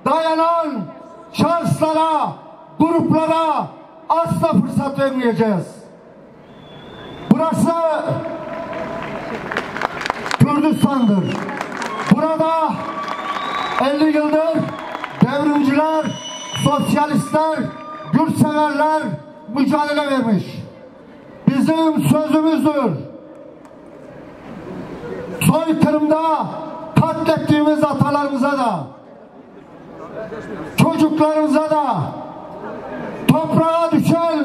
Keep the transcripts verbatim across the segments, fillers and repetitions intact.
dayanan şahıslara, gruplara asla fırsat vermeyeceğiz. Burası Kürdistan'dır. Burada elli yıldır devrimciler, sosyalistler, yurtseverler mücadele vermiş. Bizim sözümüzdür. Soykırımda katlettiğimiz atalarımıza da, çocuklarımıza da, toprağa düşen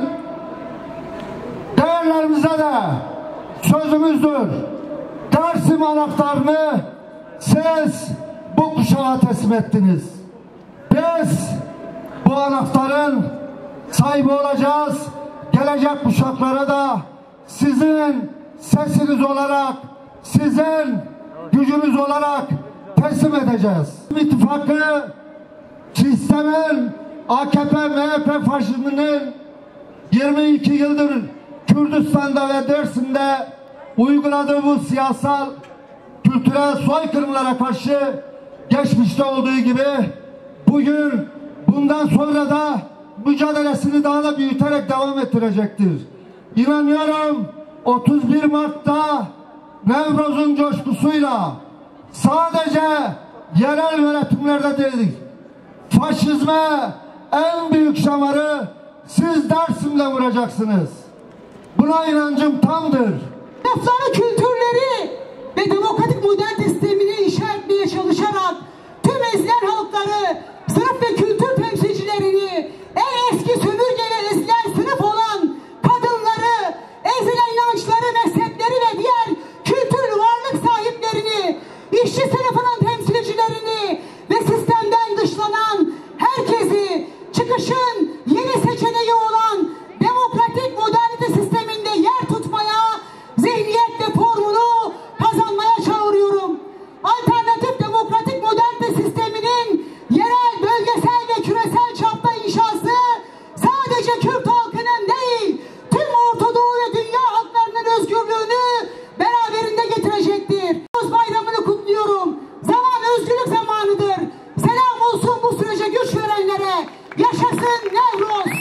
değerlerimize de sözümüzdür. Dersim anahtarını siz bu kuşağa teslim ettiniz. Biz bu anahtarın sahibi olacağız. Gelecek kuşaklara da sizin sesiniz olarak, sizin gücünüz olarak teslim edeceğiz. İttifakı sistemin, A K P, M H P faşizminin yirmi iki yıldır Kürdistan'da ve Dersim'de uyguladığı bu siyasal, kültürel soykırımlara karşı geçmişte olduğu gibi bugün bundan sonra da mücadelesini daha da büyüterek devam ettirecektir. İnanıyorum otuz bir Mart'ta Nevroz'un coşkusuyla sadece yerel yönetimlerde değil, faşizme en büyük şamarı siz Dersim'de vuracaksınız. Buna inancım tamdır. Lafları, kültürleri ve demokratik modern sistemini inşa etmeye çalışarak tüm ezilen halkları, sınıf ve kültür temsilcilerini, en eski sömürge ve ezilen sınıf olan kadınları, ezilen inançları, mezhepleri ve diğer kültür varlık sahiplerini, işçi sınıfının temsilcilerini ve sistemden dışlanan herkesi çıkışın yeni seçeneği olan demokratik modernite sisteminde yer tutmaya, zihniyet ve formunu kazanmaya çağırıyorum. Alternatif demokratik modernite sisteminin yerel, bölgesel ve küresel çapta inşası sadece Kürt halkının değil, tüm Orta Doğu ve dünya halklarının özgürlüğünü beraberinde getirecektir. Bayramını kutluyorum. Zaman özgürlük zamanıdır. Selam olsun bu sürece güç verenlere. Yaşasın Nevruz.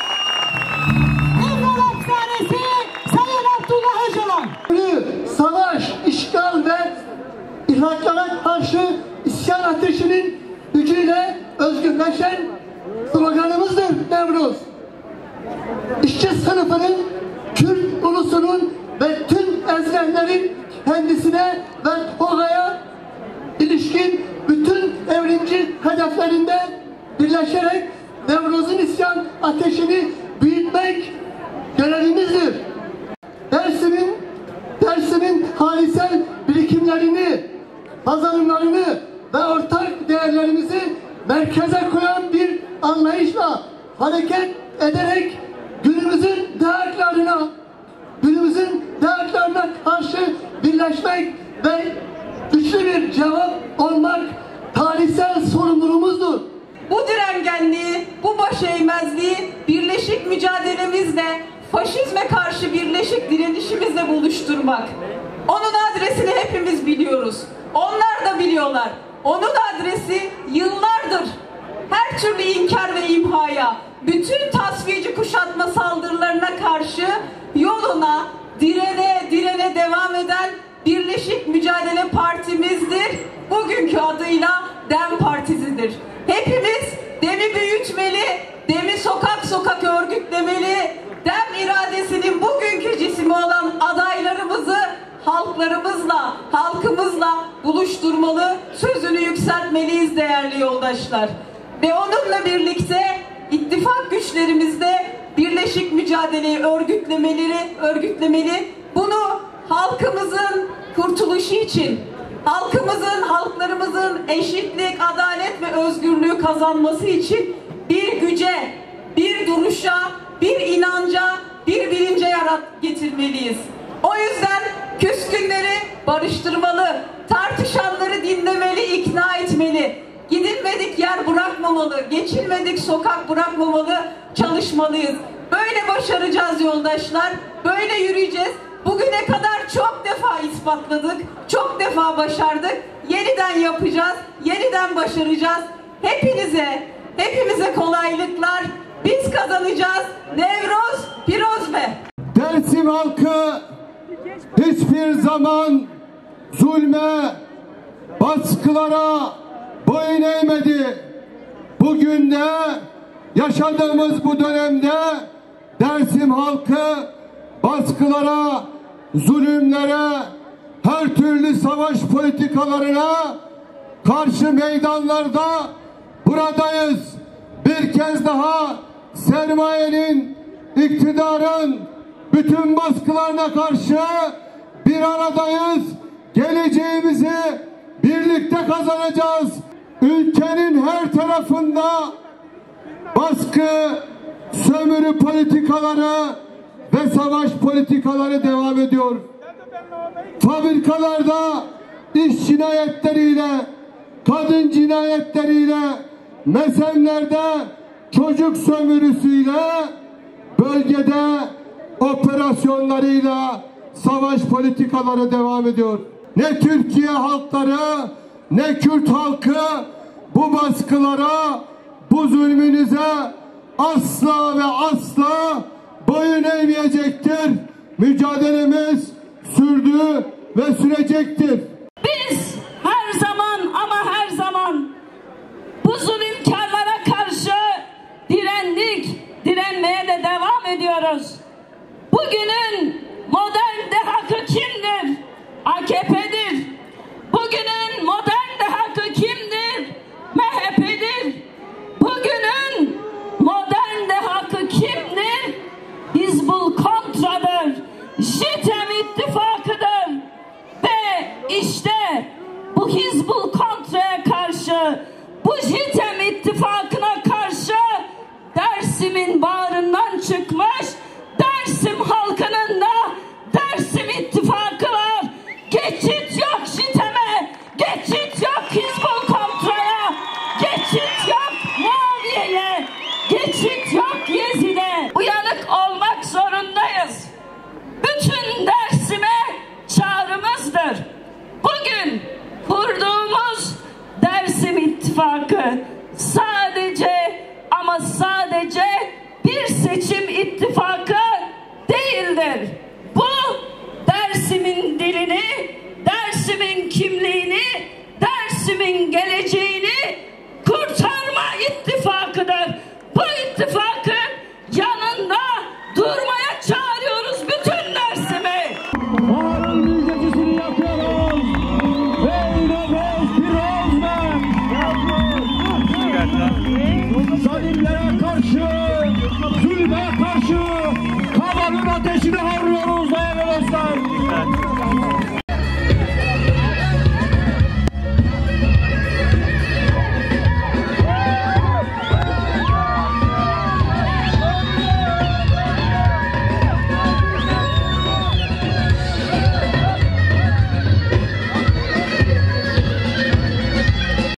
Nevruz Hapishanesi Sayın Abdullah Öcalan. Savaş, işgal ve ihraçlara karşı isyan ateşinin gücüyle özgürleşen sloganımızdır Nevruz. İşçi sınıfının, Kürt ulusunun ve tüm ezilenlerin kendisine ve Tolga'ya ilişkin bütün evrimci hedeflerinde birleşerek Nevruz'un isyan ateşini büyütmek görevimizdir. Dersim'in Dersim'in tarihsel birikimlerini, pazarlarını ve ortak değerlerimizi merkeze koyan bir anlayışla hareket ederek günümüzün değerlerine, günümüzün değerlerine karşı birleşmek ve güçlü bir cevap olmak tarihsel sorumluluğumuzdur. Bu direngenliği, bu başeğmezliği birleşik mücadelemizle, faşizme karşı birleşik direnişimizle buluşturmak. Onun adresini hepimiz biliyoruz. Onlar da biliyorlar. Onun adresi yıllardır her türlü inkar ve imhaya, bütün tasfiyeci kuşatma saldırılarına karşı yoluna direne direne devam eden Birleşik Mücadele Partimizdir. Bugünkü adıyla DEM Partisi'dir. Hepimiz DEM'i büyütmeli, DEM'i sokak sokak örgütlemeli, DEM iradesinin bugünkü cismi olan adaylarımızı halklarımızla, halkımızla buluşturmalı, sözünü yükseltmeliyiz değerli yoldaşlar. Ve onunla birlikte ittifak güçlerimiz de birleşik mücadeleyi örgütlemeleri, örgütlemeli. Bunu halkımızın kurtuluşu için, halkımızın, halklarımızın eşitlik, adalet ve özgürlüğü kazanması için bir güce, bir duruşa, bir inanca, bir bilince yarat getirmeliyiz. O yüzden küskünleri barıştırmalı, tartışanları dinlemeli, ikna etmeli. Gidilmedik yer bırakmamalı, geçilmedik sokak bırakmamalı, çalışmalıyız. Böyle başaracağız yoldaşlar, böyle yürüyeceğiz. Bugüne kadar çok defa ispatladık, çok defa başardık. Yeniden yapacağız, yeniden başaracağız. Hepinize, hepimize kolaylıklar. Biz kazanacağız. Nevroz, Piroz be. Dersim halkı hiçbir zaman zulme, baskılara boyun eğmedi. Bugün de yaşadığımız bu dönemde Dersim halkı baskılara, zulümlere, her türlü savaş politikalarına karşı meydanlarda buradayız. Bir kez daha sermayenin, iktidarın bütün baskılarına karşı bir aradayız. Geleceğimizi birlikte kazanacağız. Ülkenin her tarafında baskı, sömürü politikaları ve savaş politikaları devam ediyor. Fabrikalarda iş cinayetleriyle, kadın cinayetleriyle, mesenlerde çocuk sömürüsüyle, bölgede operasyonlarıyla savaş politikaları devam ediyor. Ne Türkiye halkları, ne Kürt halkı bu baskılara, bu zulmünüze asla ve asla boyun eğmeyecektir. Mücadelemiz sürdü ve sürecektir. Biz her zaman ama her zaman bu zulümkarlara karşı direndik, direnmeye de devam ediyoruz. Bugünün modern dehakı kimdir? A K P'dir. Bugünün modern dehakı kimdir? M H P'dir. Bugünün modern dehakı kimdir? Hizbul Kontra'dır. JITEM ittifakıdır. Ve işte bu Hizbul Kontra'ya karşı, bu JITEM ittifakına karşı Dersim'in bağrından çıkmış Dersim halkının da Dersim ittifakı var. Geçit yok JITEM'e, geçit yok Hizbul Kontra'ya, geçit yok Muaviye'ye, geçit yok Yezid'e. Uyanık olmak zorundayız. Bütün Dersim'e çağrımızdır. Bugün kurduğumuz Dersim ittifakı sadece ama sadece bir seçim ittifakı değildir. Bu Dersim'in dilini, Dersim'in kimliğini, Dersim'in geleceğini kurtarma ittifakıdır. Bu ittifakın yanında durmaya çağırıyoruz bütün Dersim'i. Baharın müjdecisini yapıyoruz. Ve inanıyoruz Piroz be. Zalimlere karşı, zulme karşı kabanın ateşini harlıyoruz değerli dostlar.